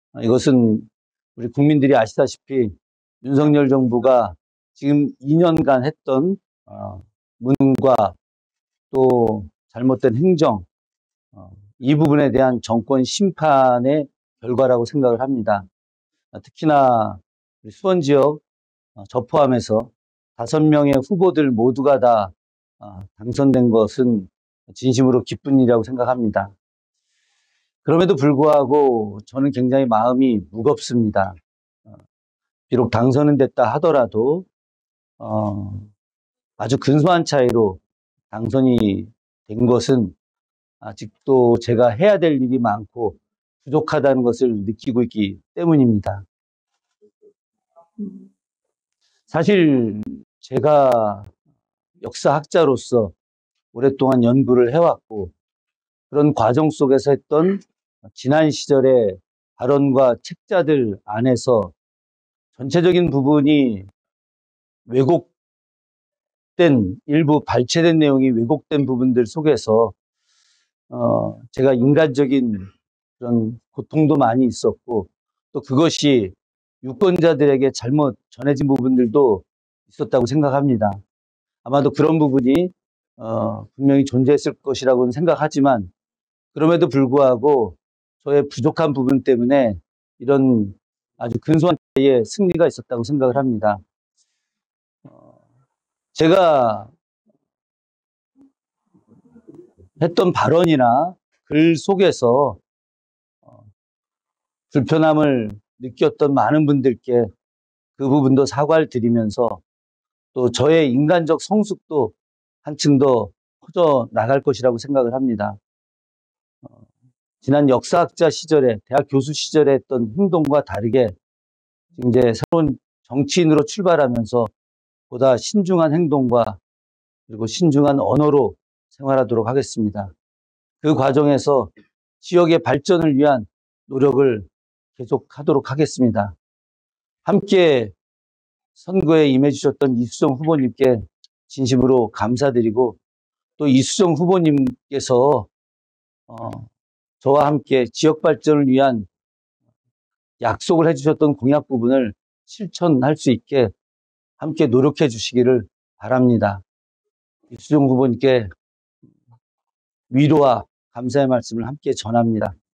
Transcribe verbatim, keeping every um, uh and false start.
이것은 우리 국민들이 아시다시피 윤석열 정부가 지금 이 년간 했던 어, 문과 또 잘못된 행정, 어, 이 부분에 대한 정권 심판의 결과라고 생각을 합니다. 특히나 수원 지역 어, 저 포함해서 다섯 명의 후보들 모두가 다 어, 당선된 것은 진심으로 기쁜 일이라고 생각합니다. 그럼에도 불구하고 저는 굉장히 마음이 무겁습니다. 어, 비록 당선은 됐다 하더라도 어, 아주 근소한 차이로 당선이 된 것은 아직도 제가 해야 될 일이 많고 부족하다는 것을 느끼고 있기 때문입니다. 사실 제가 역사학자로서 오랫동안 연구를 해왔고 그런 과정 속에서 했던 지난 시절의 발언과 책자들 안에서 전체적인 부분이 왜곡된, 일부 발췌된 내용이 왜곡된 부분들 속에서 어, 제가 인간적인 그런 고통도 많이 있었고 또 그것이 유권자들에게 잘못 전해진 부분들도 있었다고 생각합니다. 아마도 그런 부분이 어, 분명히 존재했을 것이라고는 생각하지만 그럼에도 불구하고 저의 부족한 부분 때문에 이런 아주 근소한 차이의 승리가 있었다고 생각을 합니다. 어, 제가 했던 발언이나 글 속에서 어, 불편함을 느꼈던 많은 분들께 그 부분도 사과를 드리면서 또 저의 인간적 성숙도 한층 더 커져 나갈 것이라고 생각을 합니다. 어, 지난 역사학자 시절에, 대학 교수 시절에 했던 행동과 다르게 이제 새로운 정치인으로 출발하면서 보다 신중한 행동과 그리고 신중한 언어로 생활하도록 하겠습니다. 그 과정에서 지역의 발전을 위한 노력을 계속하도록 하겠습니다. 함께 선거에 임해 주셨던 이수정 후보님께 진심으로 감사드리고 또 이수정 후보님께서 어, 저와 함께 지역 발전을 위한 약속을 해주셨던 공약 부분을 실천할 수 있게 함께 노력해 주시기를 바랍니다. 이수정 후보님께 위로와 감사의 말씀을 함께 전합니다.